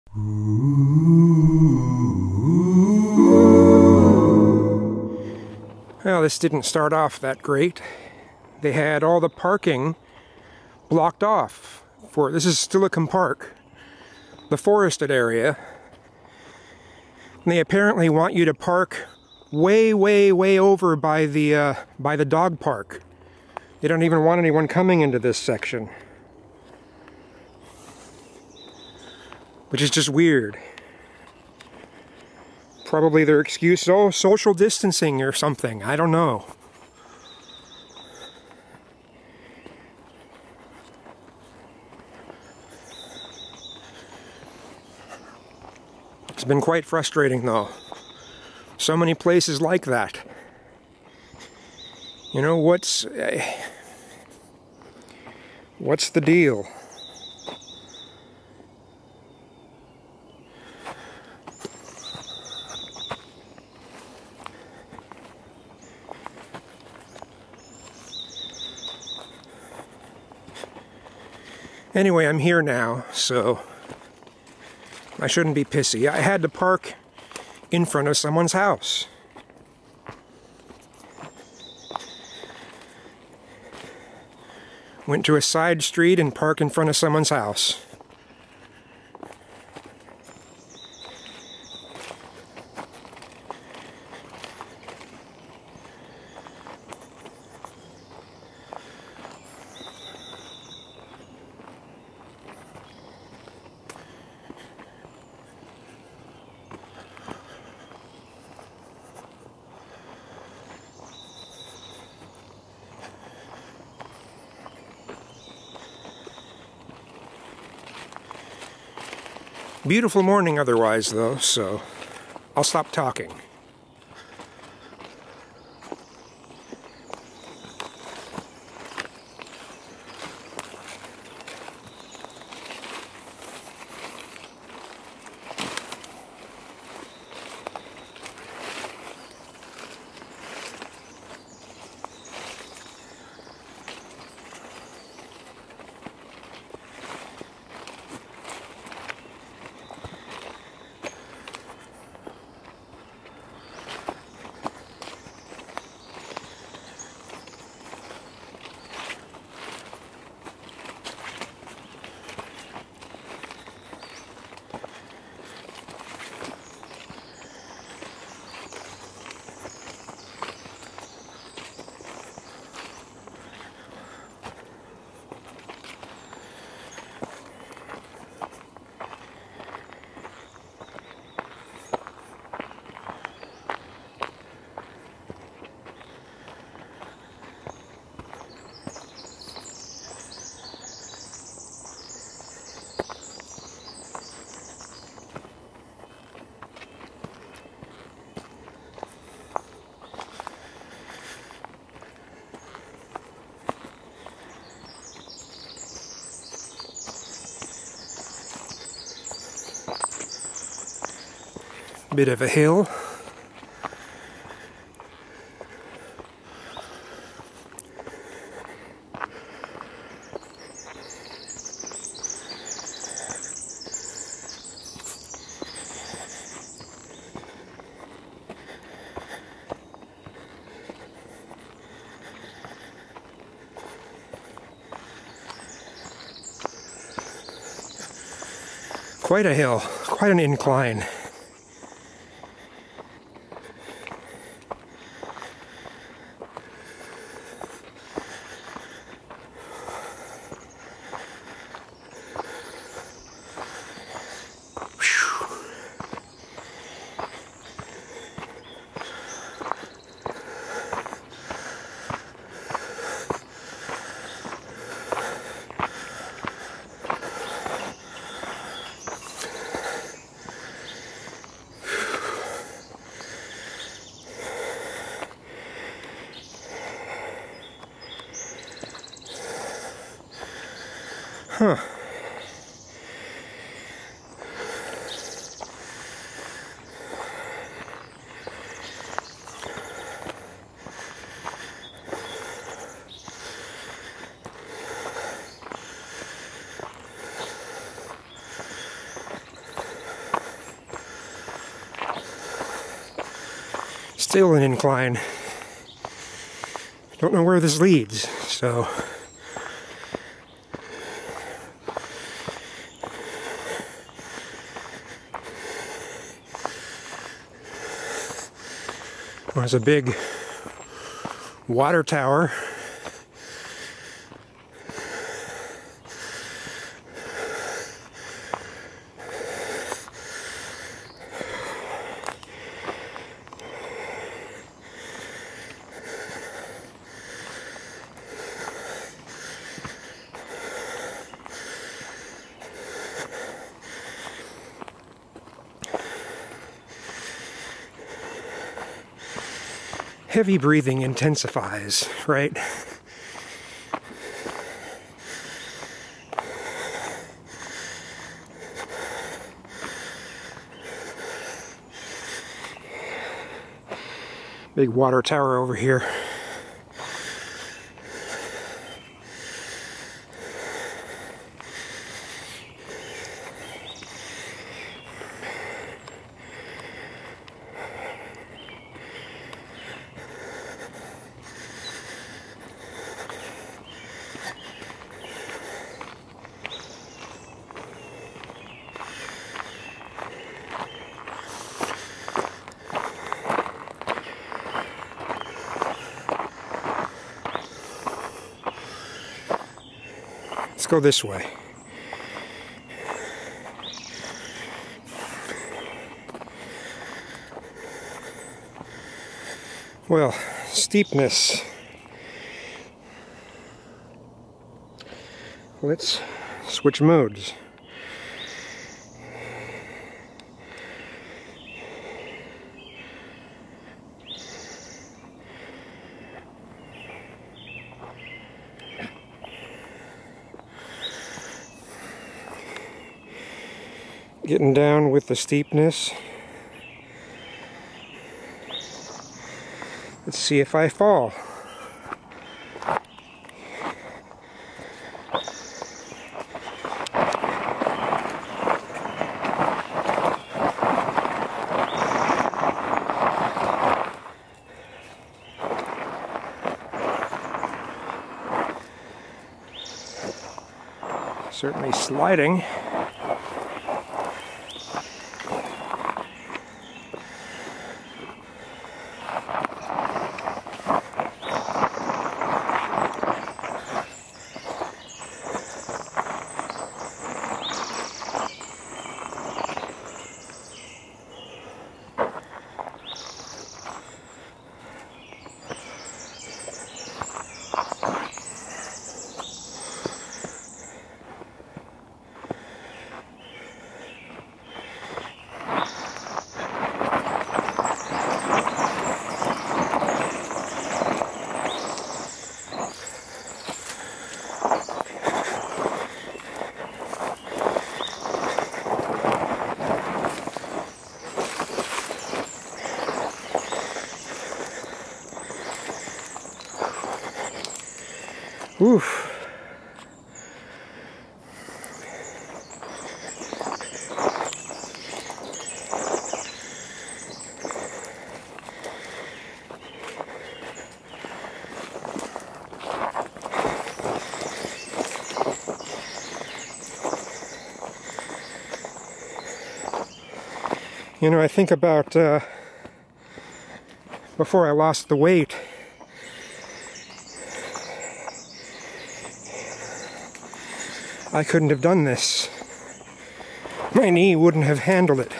Well, this didn't start off that great. They had all the parking blocked off for, this is Steilacoom Park, the forested area. And they apparently want you to park way, way, way over by the dog park. They don't even want anyone coming into this section, which is just weird. Probably their excuse, oh, social distancing or something. I don't know. It's been quite frustrating, though. So many places like that. You know, what's the deal? Anyway, I'm here now, so I shouldn't be pissy. I had to park in front of someone's house. Went to a side street and parked in front of someone's house. Beautiful morning otherwise, though, so I'll stop talking. Bit of a hill. Quite a hill, quite an incline. Huh. Still an incline. Don't know where this leads, so... There's a big water tower. Heavy breathing intensifies, right? Big water tower over here. Let's go this way. Well, steepness. Let's switch modes. Getting down with the steepness. Let's see if I fall. Certainly sliding. Oof. You know, I think about before I lost the weight, I couldn't have done this. My knee wouldn't have handled it.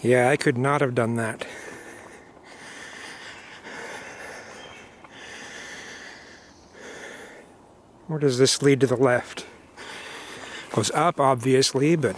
Yeah, I could not have done that. Where does this lead to the left? Goes up, obviously, but...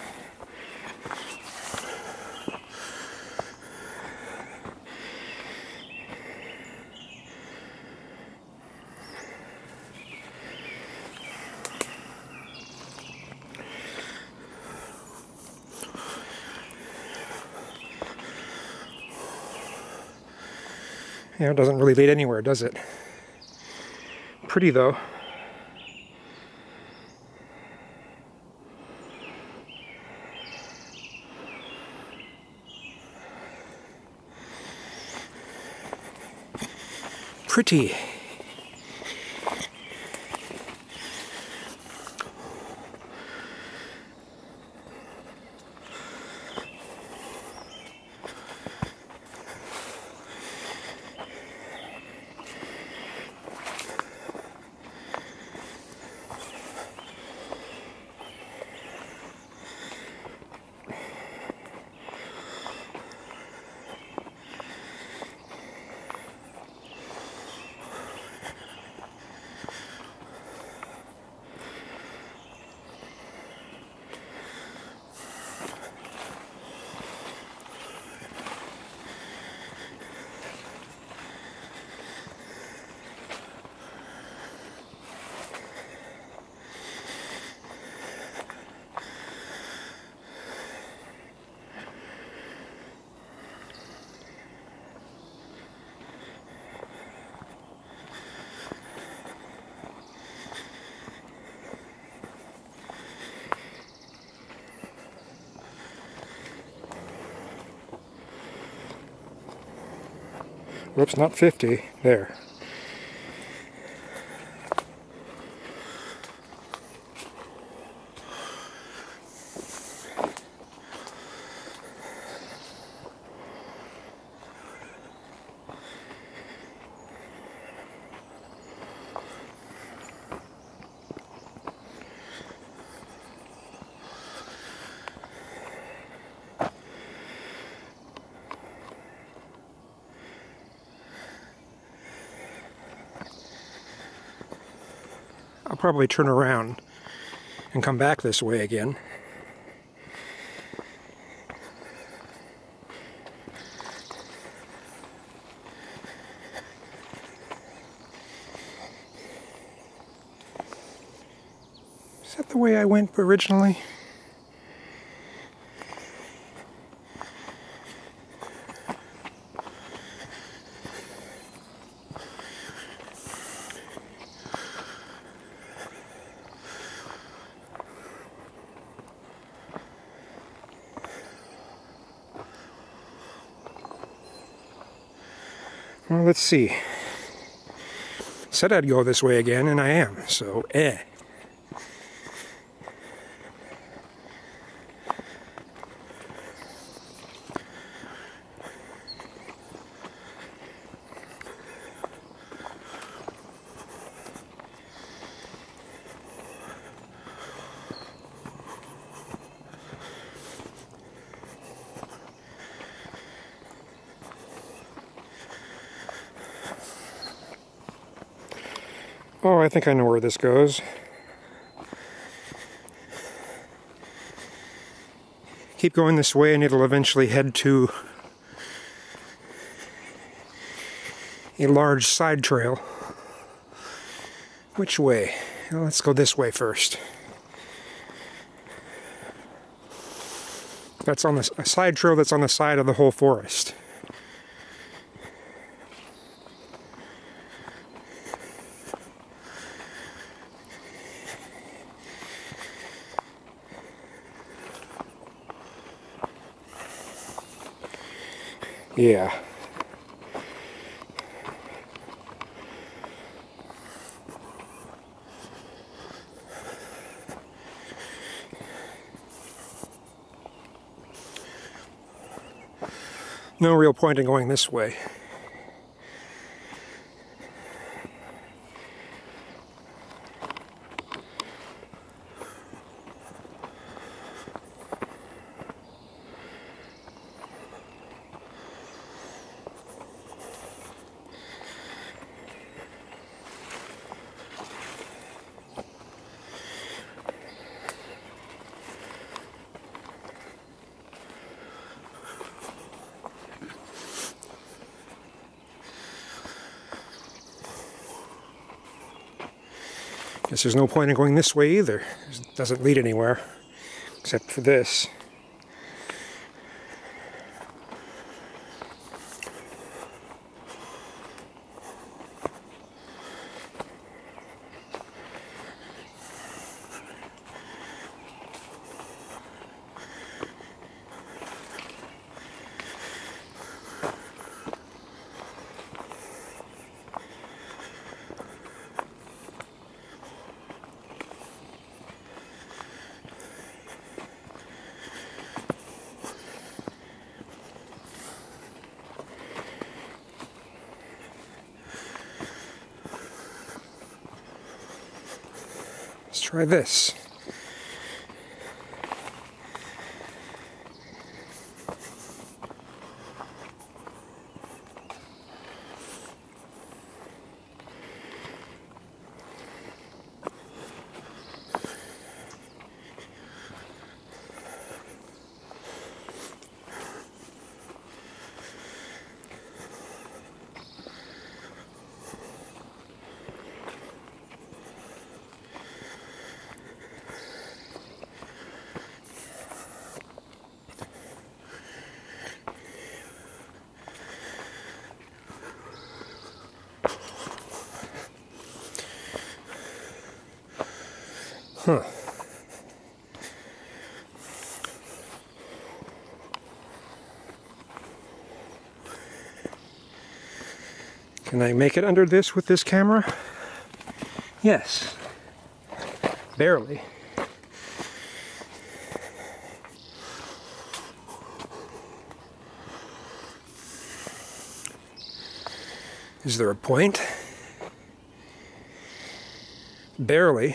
Yeah, it doesn't really lead anywhere, does it? Pretty, though. Pretty. Whoops, not 50. There. I'll probably turn around and come back this way again. Is that the way I went originally? Well, let's see. Said I'd go this way again, and I am, so Oh, I think I know where this goes. Keep going this way and it'll eventually head to a large side trail. Which way? Well, let's go this way first. That's on a side trail that's on the side of the whole forest. Yeah. No real point in going this way. Guess there's no point in going this way either. It doesn't lead anywhere, except for this. Let's try this. Huh. Can I make it under this with this camera? Yes. Barely. Is there a point? Barely.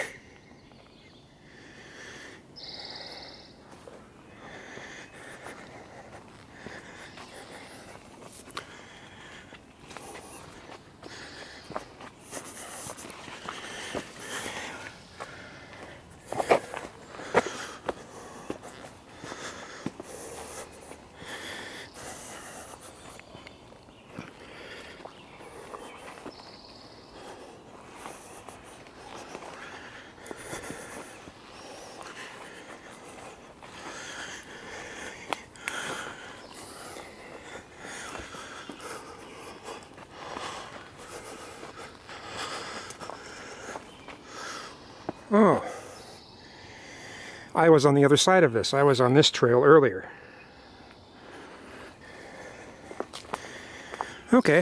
Oh, I was on the other side of this. I was on this trail earlier. Okay.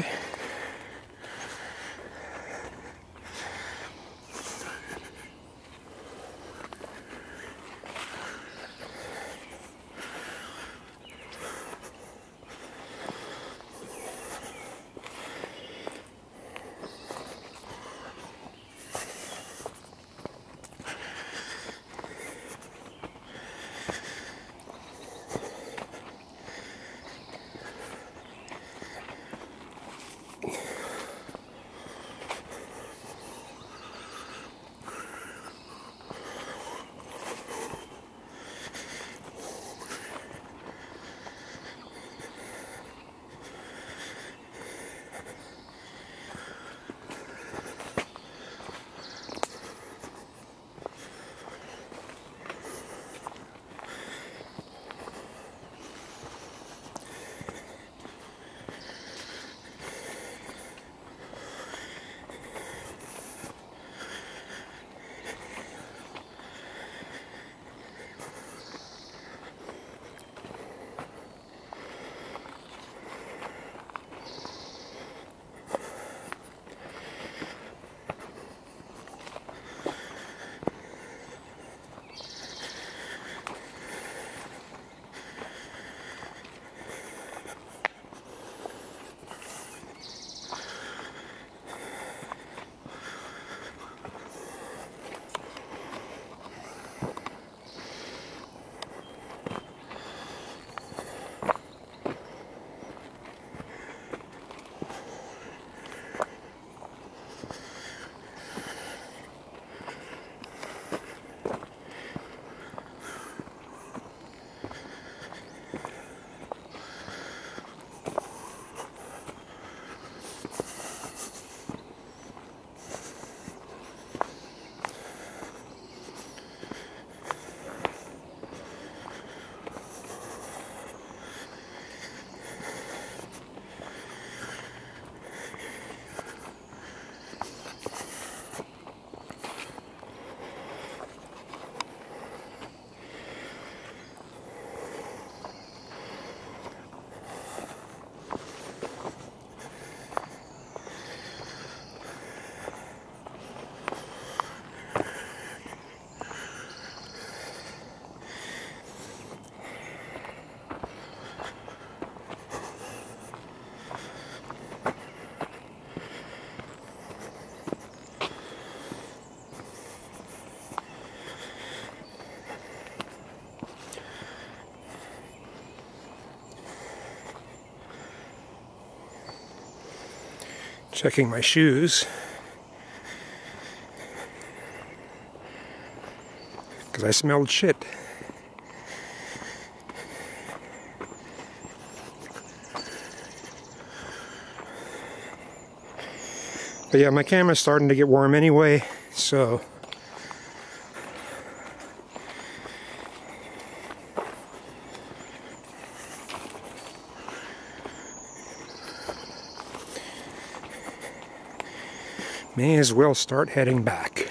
Checking my shoes. Because I smelled shit. But yeah, my camera's starting to get warm anyway, so may as well start heading back.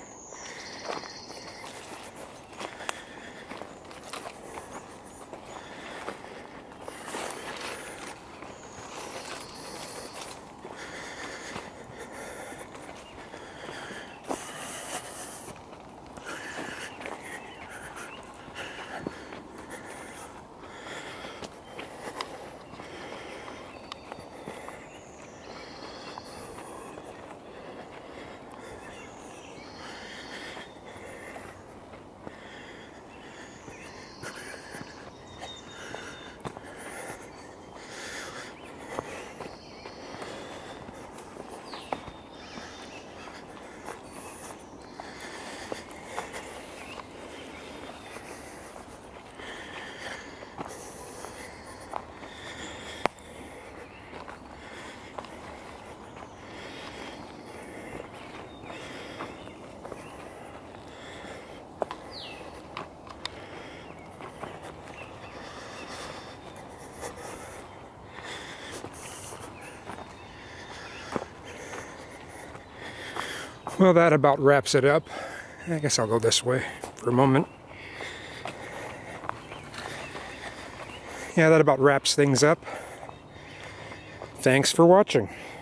Well, that about wraps it up. I guess I'll go this way for a moment. Yeah, that about wraps things up. Thanks for watching.